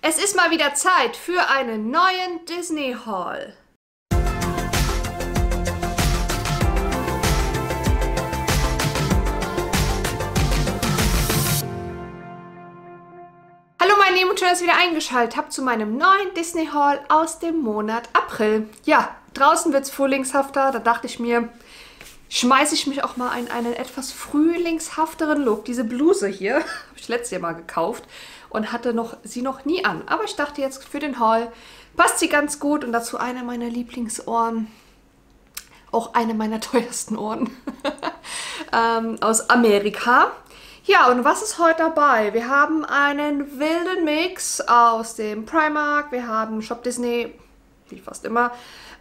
Es ist mal wieder Zeit für einen neuen Disney Haul. Hallo meine Lieben und schön, dass ihr wieder eingeschaltet habt zu meinem neuen Disney Haul aus dem Monat April. Ja, draußen wird es frühlingshafter, da dachte ich mir, schmeiße ich mich auch mal in einen etwas frühlingshafteren Look. Diese Bluse hier habe ich letztes Jahr mal gekauft und hatte sie noch nie an. Aber ich dachte jetzt für den Haul passt sie ganz gut und dazu eine meiner Lieblingsohren. Auch eine meiner teuersten Ohren aus Amerika. Ja, und was ist heute dabei? Wir haben einen wilden Mix aus dem Primark, wir haben Shop Disney, wie fast immer,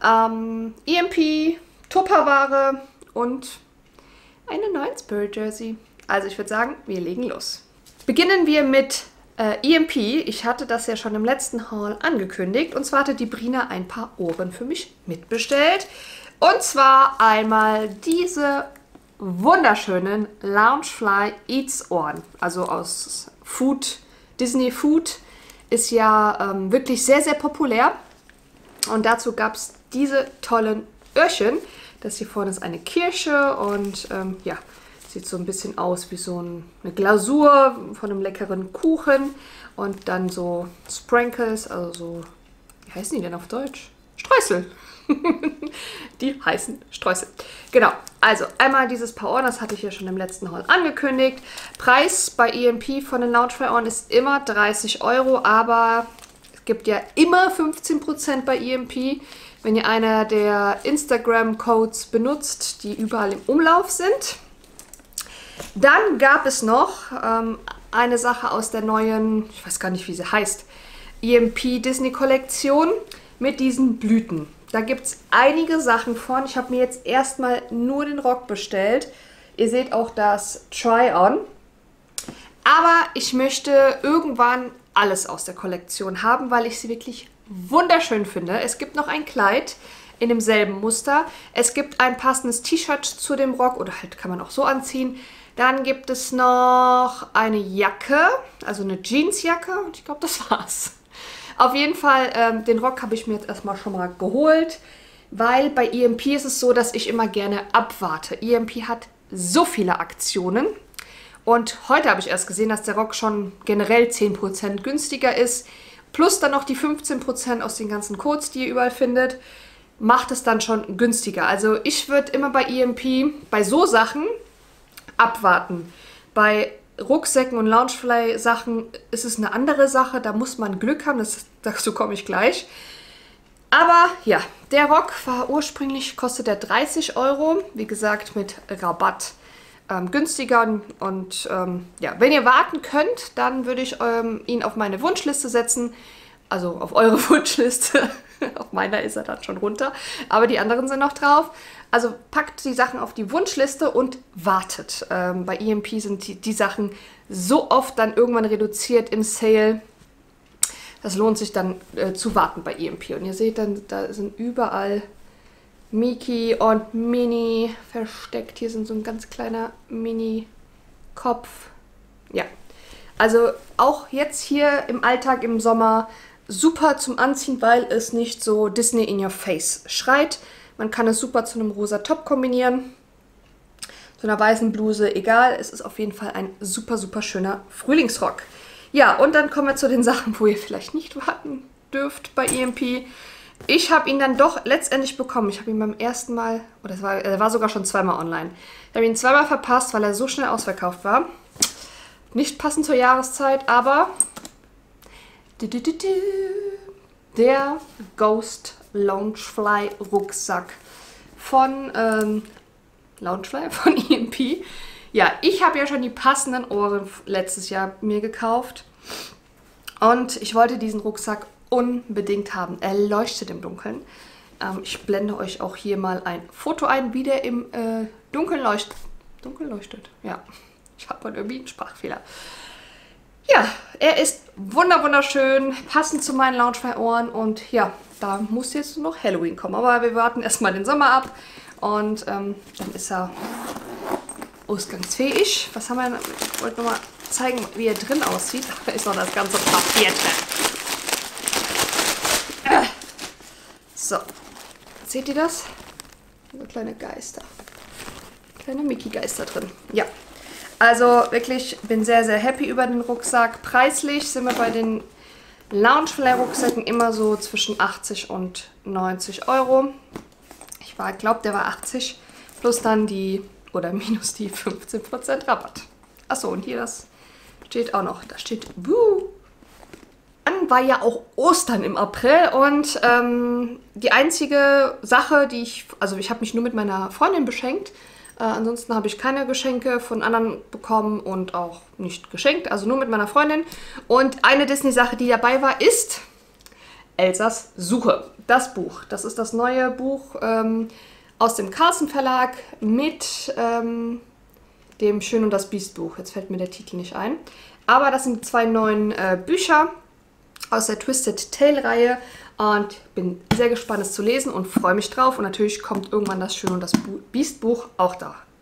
EMP, Tupperware und einen neuen Spirit Jersey. Also ich würde sagen, wir legen los. Beginnen wir mit EMP. Ich hatte das ja schon im letzten Haul angekündigt. Und zwar hatte die Brina ein paar Ohren für mich mitbestellt. Und zwar einmal diese wunderschönen Loungefly Eats Ohren. Also aus Disney Food ist ja wirklich sehr, sehr populär. Und dazu gab es diese tollen Öhrchen. Das hier vorne ist eine Kirsche und ja, sieht so ein bisschen aus wie so eine Glasur von einem leckeren Kuchen. Und dann so Sprinkles, also so, wie heißen die denn auf Deutsch? Streusel. Die heißen Streusel. Genau, also einmal dieses Paar Ohren, das hatte ich ja schon im letzten Haul angekündigt. Preis bei EMP von den Loungefly Ohren ist immer 30 €, aber es gibt ja immer 15% bei EMP, wenn ihr einer der Instagram-Codes benutzt, die überall im Umlauf sind. Dann gab es noch eine Sache aus der neuen, ich weiß gar nicht, wie sie heißt, EMP Disney Kollektion mit diesen Blüten. Da gibt es einige Sachen von. Ich habe mir jetzt erstmal nur den Rock bestellt. Ihr seht auch das Try-On. Aber ich möchte irgendwann alles aus der Kollektion haben, weil ich sie wirklich wunderschön finde. Es gibt noch ein Kleid in demselben Muster. Es gibt ein passendes T-Shirt zu dem Rock oder halt kann man auch so anziehen. Dann gibt es noch eine Jacke, also eine Jeansjacke und ich glaube, das war's. Auf jeden Fall, den Rock habe ich mir jetzt erstmal schon mal geholt, weil bei EMP ist es so, dass ich immer gerne abwarte. EMP hat so viele Aktionen und heute habe ich erst gesehen, dass der Rock schon generell 10% günstiger ist. Plus dann noch die 15% aus den ganzen Codes, die ihr überall findet, macht es dann schon günstiger. Also ich würde immer bei EMP, bei so Sachen, abwarten. Bei Rucksäcken und Loungefly-Sachen ist es eine andere Sache. Da muss man Glück haben, dazu komme ich gleich. Aber ja, der Rock war ursprünglich, kostet der 30 €. Wie gesagt, mit Rabatt günstiger. Und ja, wenn ihr warten könnt, dann würde ich ihn auf meine Wunschliste setzen. Also auf eure Wunschliste. Auf meiner ist er dann schon runter. Aber die anderen sind noch drauf. Also packt die Sachen auf die Wunschliste und wartet. Bei EMP sind die Sachen so oft dann irgendwann reduziert im Sale. Das lohnt sich dann zu warten bei EMP. Und ihr seht dann, da sind überall Mickey und Minnie versteckt. Hier sind so ein ganz kleiner Mini-Kopf. Ja, also auch jetzt hier im Alltag im Sommer super zum Anziehen, weil es nicht so Disney in your face schreit. Man kann es super zu einem rosa Top kombinieren, zu einer weißen Bluse, egal. Es ist auf jeden Fall ein super, super schöner Frühlingsrock. Ja, und dann kommen wir zu den Sachen, wo ihr vielleicht nicht warten dürft bei EMP. Ich habe ihn dann doch letztendlich bekommen. Ich habe ihn beim ersten Mal, oder er war sogar schon zweimal online. Ich habe ihn zweimal verpasst, weil er so schnell ausverkauft war. Nicht passend zur Jahreszeit, aber der Ghost Loungefly Rucksack von Loungefly, von EMP. Ja, ich habe ja schon die passenden Ohren letztes Jahr mir gekauft und ich wollte diesen Rucksack unbedingt haben. Er leuchtet im Dunkeln. Ich blende euch auch hier mal ein Foto ein, wie der im Dunkeln leuchtet. Dunkel leuchtet, ja. Ich habe heute irgendwie einen Sprachfehler. Ja, er ist wunderschön, passend zu meinen Loungefly-Ohren und ja, da muss jetzt noch Halloween kommen. Aber wir warten erstmal den Sommer ab und dann ist er ausgangsfähig. Was haben wir? Ich wollte nochmal zeigen, wie er drin aussieht. Da ist noch das ganze Papier drin. So, seht ihr das? So kleine Geister. Kleine Mickey-Geister drin. Ja, also wirklich bin sehr, sehr happy über den Rucksack. Preislich sind wir bei den Loungefly-Rucksäcken immer so zwischen 80 und 90 Euro. Ich glaube, der war 80 plus dann die oder minus die 15% Rabatt. Achso, und hier das steht auch noch. Da steht Buh. Dann war ja auch Ostern im April und die einzige Sache, ich habe mich nur mit meiner Freundin beschenkt. Ansonsten habe ich keine Geschenke von anderen bekommen und auch nicht geschenkt, also nur mit meiner Freundin. Und eine Disney-Sache, die dabei war, ist Elsas Suche. Das Buch. Das ist das neue Buch aus dem Carlsen Verlag mit dem Schön und das Biest Buch. Jetzt fällt mir der Titel nicht ein. Aber das sind 2 neuen Bücher aus der Twisted Tale Reihe. Und bin sehr gespannt, es zu lesen und freue mich drauf. Und natürlich kommt irgendwann das Schön und das Biest Buch auch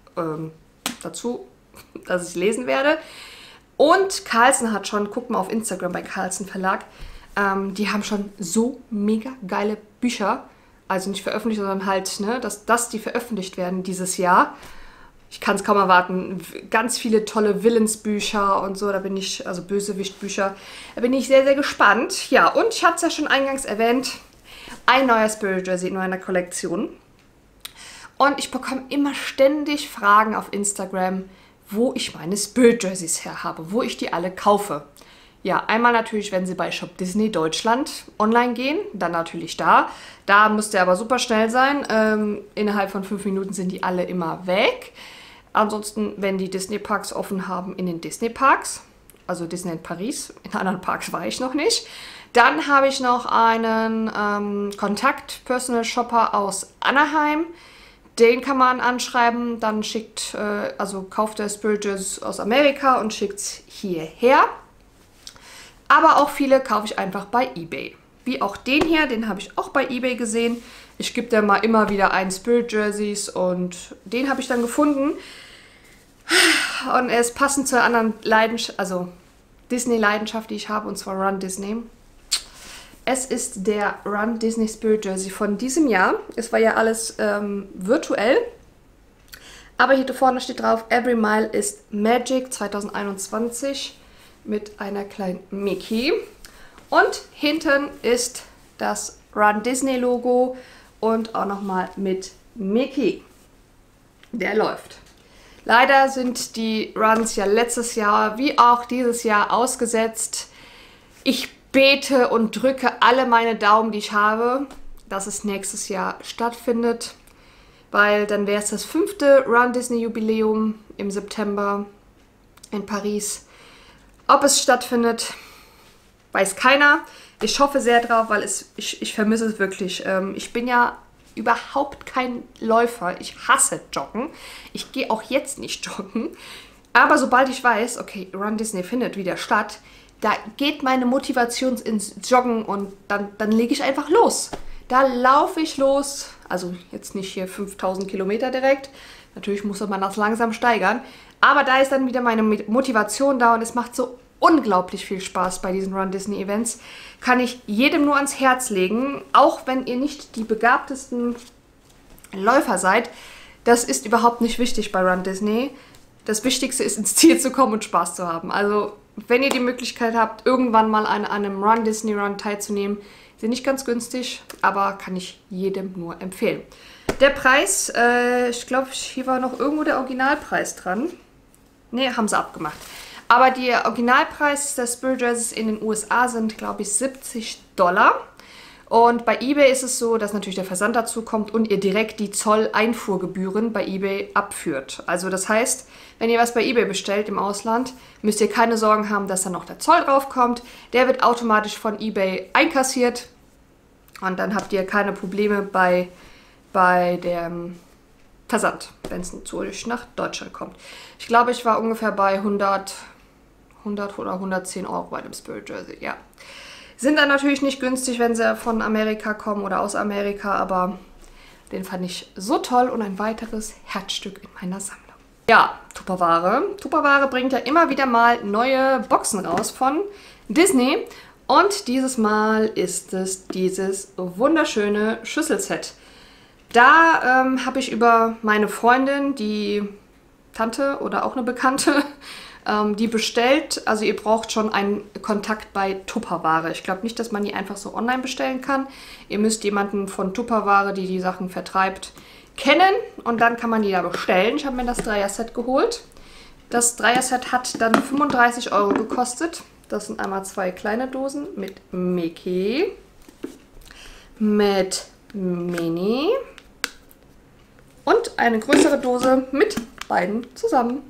dazu, dass ich lesen werde. Und Carlsen hat schon, guckt mal auf Instagram bei Carlsen Verlag, die haben schon so mega geile Bücher, also nicht veröffentlicht, sondern halt, ne, dass die veröffentlicht werden dieses Jahr. Ich kann es kaum erwarten. Ganz viele tolle Villains-Bücher und so, da bin ich, also Bösewicht-Bücher, da bin ich sehr, sehr gespannt. Ja, und ich hatte es ja schon eingangs erwähnt, ein neuer Spirit Jersey in meiner Kollektion. Und ich bekomme immer ständig Fragen auf Instagram, wo ich meine Spirit Jerseys her habe, wo ich die alle kaufe. Ja, einmal natürlich, wenn sie bei Shop Disney Deutschland online gehen, dann natürlich da. Da müsst ihr aber super schnell sein. Innerhalb von 5 Minuten sind die alle immer weg. Ansonsten, wenn die Disney-Parks offen haben, in den Disney-Parks, also Disneyland Paris, in anderen Parks war ich noch nicht. Dann habe ich noch einen Kontakt-Personal-Shopper aus Anaheim. Den kann man anschreiben, dann kauft der Spirit Jerseys aus Amerika und schickt es hierher. Aber auch viele kaufe ich einfach bei eBay. Wie auch den hier, den habe ich auch bei eBay gesehen. Ich gebe da mal immer wieder ein Spirit Jerseys und den habe ich dann gefunden. Und er ist passend zur anderen Leidenschaft, also Disney-Leidenschaft, die ich habe, und zwar Run Disney. Es ist der Run Disney Spirit Jersey von diesem Jahr. Es war ja alles virtuell. Aber hier vorne steht drauf, Every Mile is Magic 2021 mit einer kleinen Mickey. Und hinten ist das Run Disney Logo und auch nochmal mit Mickey. Der läuft. Leider sind die Runs ja letztes Jahr wie auch dieses Jahr ausgesetzt. Ich bete und drücke alle meine Daumen, die ich habe, dass es nächstes Jahr stattfindet. Weil dann wäre es das 5. Run Disney Jubiläum im September in Paris. Ob es stattfindet, weiß keiner. Ich hoffe sehr drauf, weil ich vermisse es wirklich. Ich bin ja überhaupt kein Läufer. Ich hasse Joggen. Ich gehe auch jetzt nicht joggen. Aber sobald ich weiß, okay, Run Disney findet wieder statt, da geht meine Motivation ins Joggen und dann lege ich einfach los. Da laufe ich los. Also jetzt nicht hier 5000 Kilometer direkt. Natürlich muss man das langsam steigern. Aber da ist dann wieder meine Motivation da und es macht so unglaublich viel Spaß bei diesen Run Disney Events. Kann ich jedem nur ans Herz legen, auch wenn ihr nicht die begabtesten Läufer seid. Das ist überhaupt nicht wichtig bei Run Disney. Das Wichtigste ist, ins Ziel zu kommen und Spaß zu haben. Also, wenn ihr die Möglichkeit habt, irgendwann mal an einem Run Disney Run teilzunehmen, sind nicht ganz günstig, aber kann ich jedem nur empfehlen. Der Preis, ich glaube, hier war noch irgendwo der Originalpreis dran. Ne, haben sie abgemacht. Aber der Originalpreis der Spirit Jerseys in den USA sind, glaube ich, $70. Und bei eBay ist es so, dass natürlich der Versand dazu kommt und ihr direkt die Zolleinfuhrgebühren bei eBay abführt. Also das heißt, wenn ihr was bei eBay bestellt im Ausland, müsst ihr keine Sorgen haben, dass da noch der Zoll drauf kommt. Der wird automatisch von eBay einkassiert und dann habt ihr keine Probleme bei dem Versand, wenn es natürlich nach Deutschland kommt. Ich glaube, ich war ungefähr bei 100 oder 110 Euro bei dem Spirit Jersey, ja. Sind dann natürlich nicht günstig, wenn sie von Amerika kommen oder aus Amerika, aber den fand ich so toll und ein weiteres Herzstück in meiner Sammlung. Ja, Tupperware. Tupperware bringt ja immer wieder mal neue Boxen raus von Disney Und dieses Mal ist es dieses wunderschöne Schüsselset. Da habe ich über meine Freundin, die Tante oder auch eine Bekannte, die bestellt. Also ihr braucht schon einen Kontakt bei Tupperware. Ich glaube nicht, dass man die einfach so online bestellen kann. Ihr müsst jemanden von Tupperware, die die Sachen vertreibt, kennen. Und dann kann man die da bestellen. Ich habe mir das Dreier-Set geholt. Das Dreier-Set hat dann 35 € gekostet. Das sind einmal 2 kleine Dosen mit Mickey, mit Minnie und eine größere Dose mit beiden zusammen.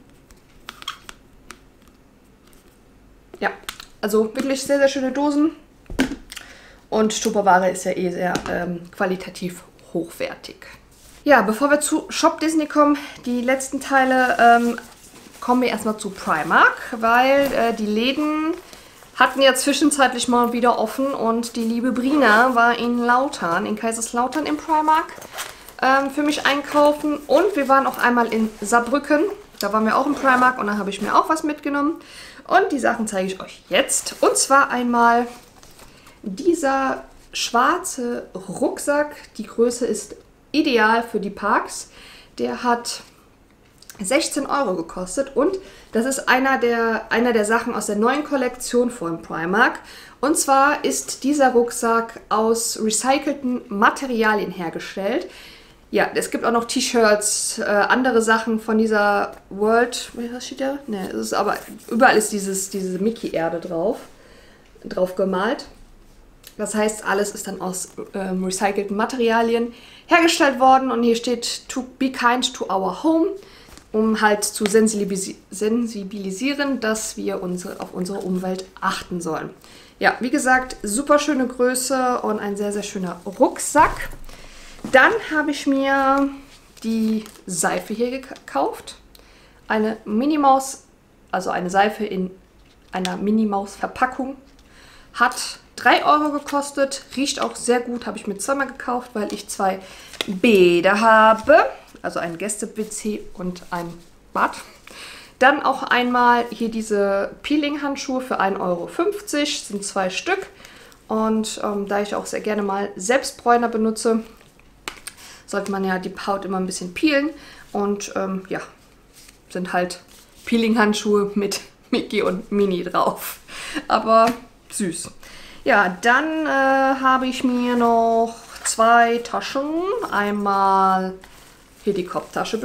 Ja, also wirklich sehr, sehr schöne Dosen. Und Tupperware ist ja eh sehr qualitativ hochwertig. Ja, bevor wir zu Shop Disney kommen, die letzten Teile, kommen wir erstmal zu Primark, weil die Läden hatten ja zwischenzeitlich mal wieder offen und die liebe Brina war in Lautern, in Kaiserslautern im Primark für mich einkaufen. Und wir waren auch einmal in Saarbrücken, da waren wir auch im Primark und da habe ich mir auch was mitgenommen. Und die Sachen zeige ich euch jetzt. Und zwar einmal dieser schwarze Rucksack. Die Größe ist ideal für die Parks. Der hat 16 € gekostet und das ist einer der Sachen aus der neuen Kollektion von Primark. Und zwar ist dieser Rucksack aus recycelten Materialien hergestellt. Ja, es gibt auch noch T-Shirts, andere Sachen von dieser World, was steht da? Ne, es ist aber, überall ist diese Mickey-Erde drauf gemalt. Das heißt, alles ist dann aus recycelten Materialien hergestellt worden und hier steht to be kind to our home, um halt zu sensibilisieren, dass wir auf unsere Umwelt achten sollen. Ja, wie gesagt, super schöne Größe und ein sehr, sehr schöner Rucksack. Dann habe ich mir die Seife hier gekauft. Eine Minimaus, also eine Seife in einer Minimaus-Verpackung. Hat 3 € gekostet, riecht auch sehr gut, habe ich mir zweimal gekauft, weil ich 2 Bäder habe. Also ein Gäste-WC und ein Bad. Dann auch einmal hier diese Peeling-Handschuhe für 1,50 €, sind 2 Stück. Und da ich auch sehr gerne mal Selbstbräuner benutze, sollte man ja die Haut immer ein bisschen peelen. Und ja, sind halt Peeling-Handschuhe mit Mickey und Minnie drauf. Aber süß. Ja, dann habe ich mir noch 2 Taschen. Einmal hier die Kopftasche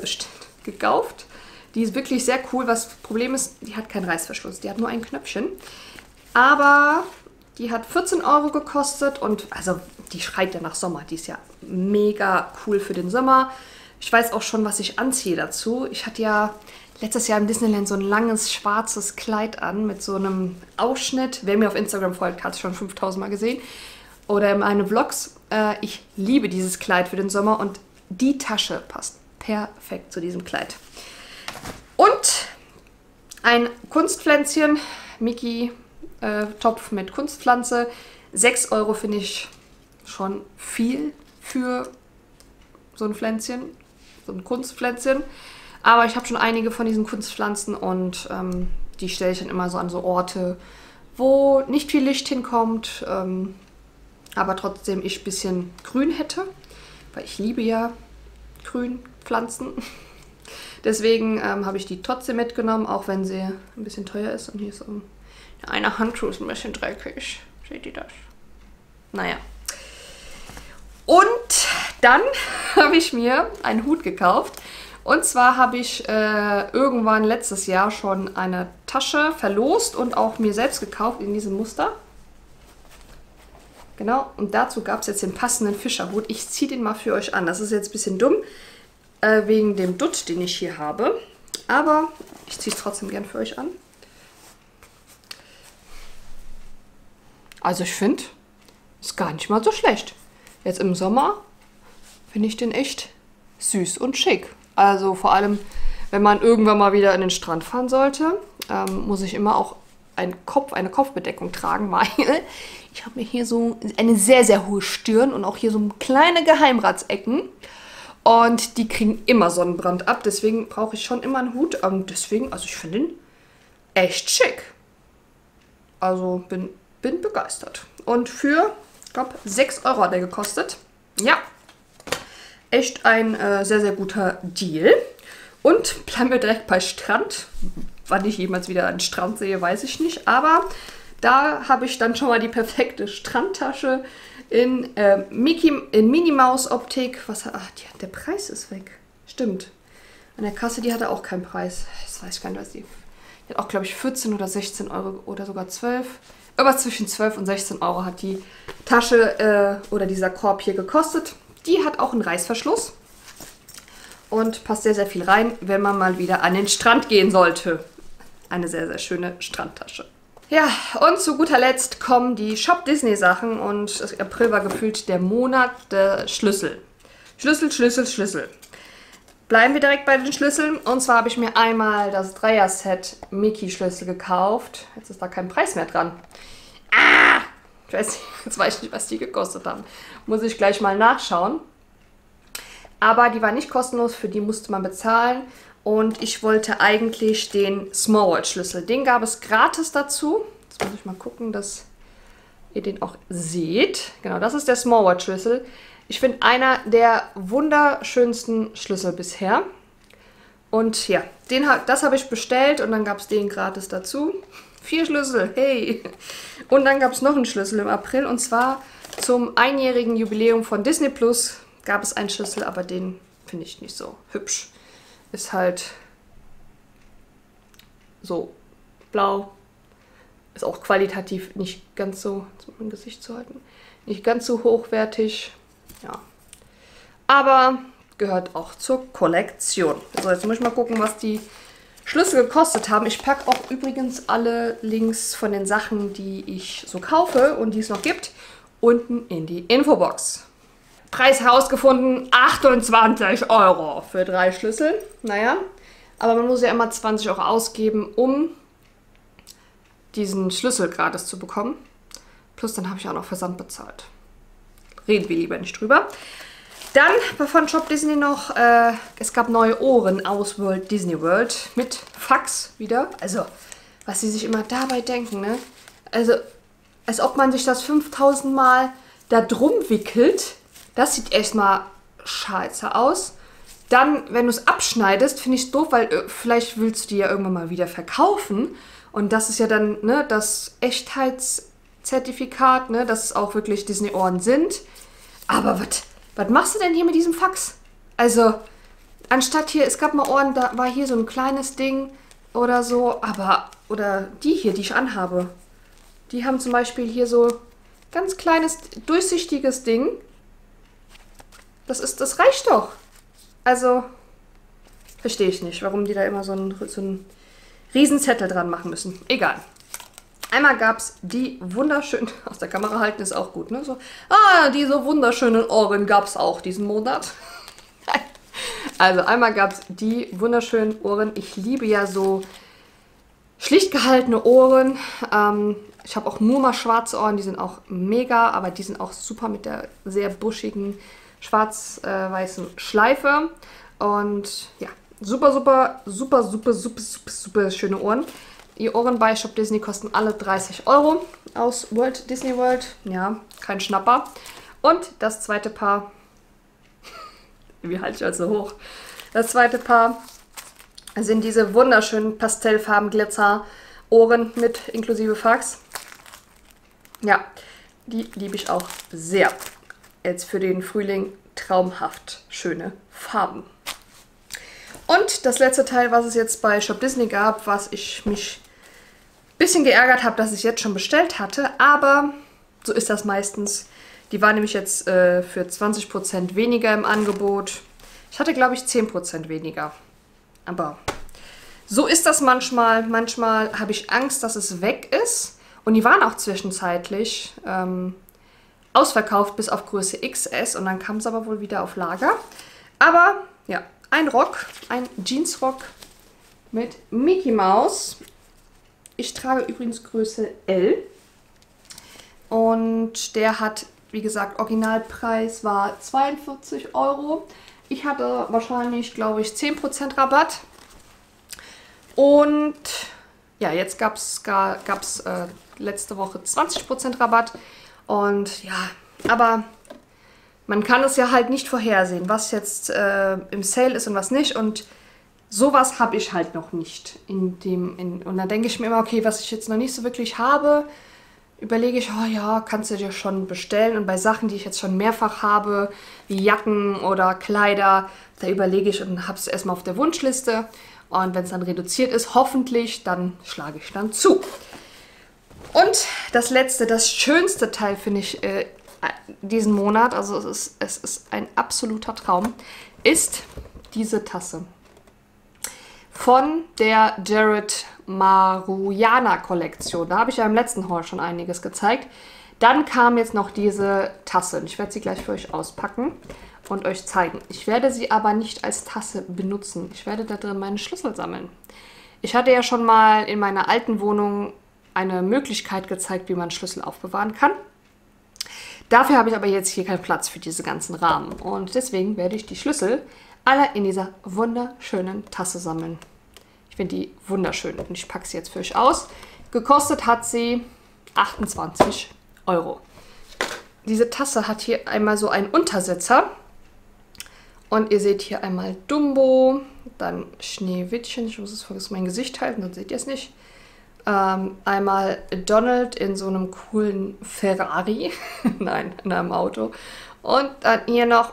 gekauft. Die ist wirklich sehr cool. Was das Problem ist, die hat keinen Reißverschluss. Die hat nur ein Knöpfchen. Aber die hat 14 € gekostet und also die schreit ja nach Sommer. Die ist ja mega cool für den Sommer. Ich weiß auch schon, was ich anziehe dazu. Ich hatte ja letztes Jahr im Disneyland so ein langes schwarzes Kleid an mit so einem Ausschnitt. Wer mir auf Instagram folgt, hat es schon 5000 Mal gesehen. Oder in meinen Vlogs. Ich liebe dieses Kleid für den Sommer und die Tasche passt perfekt zu diesem Kleid. Und ein Kunstpflänzchen, Mickey Topf mit Kunstpflanze. 6 € finde ich schon viel für so ein Pflänzchen, so ein Kunstpflänzchen. Aber ich habe schon einige von diesen Kunstpflanzen und die stelle ich dann immer so an so Orte, wo nicht viel Licht hinkommt, aber trotzdem ich ein bisschen Grün hätte, weil ich liebe ja Grünpflanzen. Deswegen habe ich die trotzdem mitgenommen, auch wenn sie ein bisschen teuer ist. Und hier ist so eine Handschuh ist ein bisschen dreckig. Seht ihr das? Naja. Und dann habe ich mir einen Hut gekauft. Und zwar habe ich irgendwann letztes Jahr schon eine Tasche verlost und auch mir selbst gekauft in diesem Muster. Genau, und dazu gab es jetzt den passenden Fischerhut. Ich ziehe den mal für euch an. Das ist jetzt ein bisschen dumm, wegen dem Dutt, den ich hier habe. Aber ich ziehe es trotzdem gern für euch an. Also ich finde, ist gar nicht mal so schlecht. Jetzt im Sommer finde ich den echt süß und schick. Also vor allem, wenn man irgendwann mal wieder in den Strand fahren sollte, muss ich immer auch eine Kopfbedeckung tragen, weil ich habe mir hier so eine sehr, sehr hohe Stirn und auch hier so kleine Geheimratsecken. Und die kriegen immer Sonnenbrand ab, deswegen brauche ich schon immer einen Hut. Deswegen, also ich finde ihn echt schick. Also bin bin begeistert. Und für, ich glaube, 6 Euro hat der gekostet. Ja, echt ein sehr, sehr guter Deal. Und bleiben wir direkt bei Strand. Wann ich jemals wieder einen Strand sehe, weiß ich nicht. Aber da habe ich dann schon mal die perfekte Strandtasche in Minimaus-Optik. Der Preis ist weg. Stimmt. An der Kasse, die hatte auch keinen Preis. Das weiß ich gar nicht, was die hat auch, glaube ich, 14 oder 16 Euro oder sogar 12. Aber zwischen 12 und 16 Euro hat die Tasche oder dieser Korb hier gekostet. Die hat auch einen Reißverschluss. Und passt sehr, sehr viel rein, wenn man mal wieder an den Strand gehen sollte. Eine sehr, sehr schöne Strandtasche. Ja, und zu guter Letzt kommen die Shop Disney Sachen. Und April war gefühlt der Monat der Schlüssel. Schlüssel, Schlüssel, Schlüssel. Bleiben wir direkt bei den Schlüsseln. Und zwar habe ich mir einmal das Dreier-Set Mickey-Schlüssel gekauft. Jetzt ist da kein Preis mehr dran. Jetzt weiß ich nicht, was die gekostet haben. Muss ich gleich mal nachschauen. Aber die war nicht kostenlos, für die musste man bezahlen. Und ich wollte eigentlich den Small World Schlüssel. Den gab es gratis dazu. Jetzt muss ich mal gucken, dass ihr den auch seht. Genau, das ist der Small World Schlüssel. Ich finde einer der wunderschönsten Schlüssel bisher. Und ja, das habe ich bestellt und dann gab es den gratis dazu. 4 Schlüssel, hey! Und dann gab es noch einen Schlüssel im April und zwar zum einjährigen Jubiläum von Disney Plus gab es einen Schlüssel, aber den finde ich nicht so hübsch. Ist halt so blau. Ist auch qualitativ nicht ganz so, jetzt mit meinem Gesicht zu halten, nicht ganz so hochwertig. Ja. Aber gehört auch zur Kollektion. So, jetzt muss ich mal gucken, was die Schlüssel gekostet haben. Ich packe auch übrigens alle Links von den Sachen, die ich so kaufe und die es noch gibt, unten in die Infobox. Preis herausgefunden, 28 Euro für 3 Schlüssel. Naja, aber man muss ja immer 20 Euro ausgeben, um diesen Schlüssel gratis zu bekommen. Plus dann habe ich auch noch Versand bezahlt. Reden wir lieber nicht drüber. Dann von Shop Disney noch, es gab neue Ohren aus Walt Disney World mit Fax wieder. Also, was sie sich immer dabei denken, ne? Also, als ob man sich das 5000 Mal da drum wickelt. Das sieht erstmal scheiße aus. Dann, wenn du es abschneidest, finde ich es doof, weil vielleicht willst du die ja irgendwann mal wieder verkaufen. Und das ist ja dann, ne, das Echtheitszertifikat, ne, dass es auch wirklich Disney-Ohren sind. Aber was machst du denn hier mit diesem Fax? Also, anstatt hier, es gab mal Ohren, da war hier so ein kleines Ding oder so, aber, oder die hier, die ich anhabe, die haben zum Beispiel hier so ganz kleines, durchsichtiges Ding. Das reicht doch. Also, verstehe ich nicht, warum die da immer so einen Riesenzettel dran machen müssen. Egal. Einmal gab es die wunderschönen, aus der Kamera halten ist auch gut, ne? So, diese wunderschönen Ohren gab es auch diesen Monat. Also einmal gab es die wunderschönen Ohren. Ich liebe ja so schlicht gehaltene Ohren. Ich habe auch nur mal schwarze Ohren, die sind auch mega, aber die sind auch super mit der sehr buschigen schwarz-weißen Schleife. Und ja, super, super, super, super, super, super, super schöne Ohren. Die Ohren bei Shop Disney kosten alle 30 Euro aus Walt Disney World. Ja, kein Schnapper. Und das zweite Paar, wie halte ich also hoch? Das zweite Paar sind diese wunderschönen Pastellfarben Glitzer Ohren mit inklusive Fax. Ja, die liebe ich auch sehr. Jetzt für den Frühling traumhaft schöne Farben. Und das letzte Teil, was es jetzt bei Shop Disney gab, was ich mich ein bisschen geärgert habe, dass ich jetzt schon bestellt hatte, aber so ist das meistens. Die war nämlich jetzt für 20% weniger im Angebot. Ich hatte, glaube ich, 10% weniger. Aber so ist das manchmal. Manchmal habe ich Angst, dass es weg ist. Und die waren auch zwischenzeitlich ausverkauft bis auf Größe XS. Und dann kam es aber wohl wieder auf Lager. Aber ja, ein Rock, ein Jeansrock mit Mickey Mouse. Ich trage übrigens Größe L. Und der hat, wie gesagt, Originalpreis war 42 Euro. Ich hatte wahrscheinlich, glaube ich, 10% Rabatt. Und ja, jetzt gab es letzte Woche 20% Rabatt. Und ja, aber man kann es ja halt nicht vorhersehen, was jetzt im Sale ist und was nicht. Und sowas habe ich halt noch nicht. Und dann denke ich mir immer, okay, was ich jetzt noch nicht so wirklich habe, überlege ich, oh ja, kannst du dir schon bestellen. Und bei Sachen, die ich jetzt schon mehrfach habe, wie Jacken oder Kleider, da überlege ich und habe es erstmal auf der Wunschliste. Und wenn es dann reduziert ist, hoffentlich, dann schlage ich dann zu. Und das letzte, das schönste Teil finde ich diesen Monat, also es ist ein absoluter Traum, ist diese Tasse. Von der Jared Maruyama Kollektion. Da habe ich ja im letzten Haul schon einiges gezeigt. Dann kam jetzt noch diese Tasse. Ich werde sie gleich für euch auspacken und euch zeigen. Ich werde sie aber nicht als Tasse benutzen. Ich werde da drin meine Schlüssel sammeln. Ich hatte ja schon mal in meiner alten Wohnung eine Möglichkeit gezeigt, wie man Schlüssel aufbewahren kann. Dafür habe ich aber jetzt hier keinen Platz für diese ganzen Rahmen. Und deswegen werde ich die Schlüssel alle in dieser wunderschönen Tasse sammeln. Ich finde die wunderschön und ich packe sie jetzt für euch aus. Gekostet hat sie 28 €. Diese Tasse hat hier einmal so einen Untersetzer. Und ihr seht hier einmal Dumbo, dann Schneewittchen. Ich muss es vor mein Gesicht halten, sonst seht ihr es nicht. Einmal Donald in so einem coolen Ferrari. Nein, in einem Auto. Und dann hier noch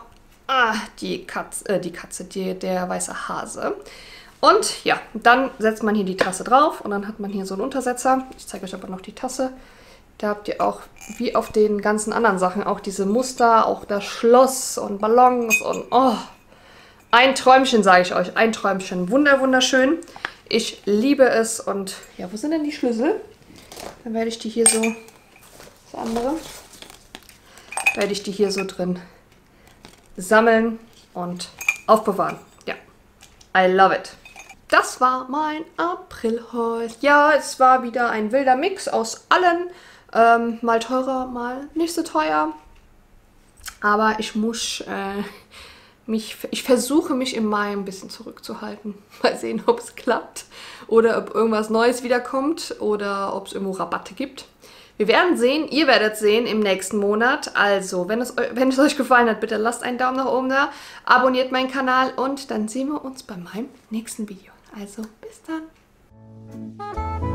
der weiße Hase. Und ja, dann setzt man hier die Tasse drauf und dann hat man hier so einen Untersetzer. Ich zeige euch aber noch die Tasse. Da habt ihr auch, wie auf den ganzen anderen Sachen, auch diese Muster, auch das Schloss und Ballons und oh, ein Träumchen, sage ich euch. Ein Träumchen. Wunderschön. Ich liebe es und ja, wo sind denn die Schlüssel? Dann werde ich die hier so, das andere, werde ich die hier so drin sammeln und aufbewahren. Ja, I love it. Das war mein April-Haul. Ja, es war wieder ein wilder Mix aus allen. Mal teurer, mal nicht so teuer. Aber ich muss ich versuche mich im Mai ein bisschen zurückzuhalten. Mal sehen, ob es klappt oder ob irgendwas Neues wiederkommt oder ob es irgendwo Rabatte gibt. Wir werden sehen, ihr werdet sehen im nächsten Monat. Also, wenn es euch gefallen hat, bitte lasst einen Daumen nach oben da, abonniert meinen Kanal und dann sehen wir uns bei meinem nächsten Video. Also, bis dann.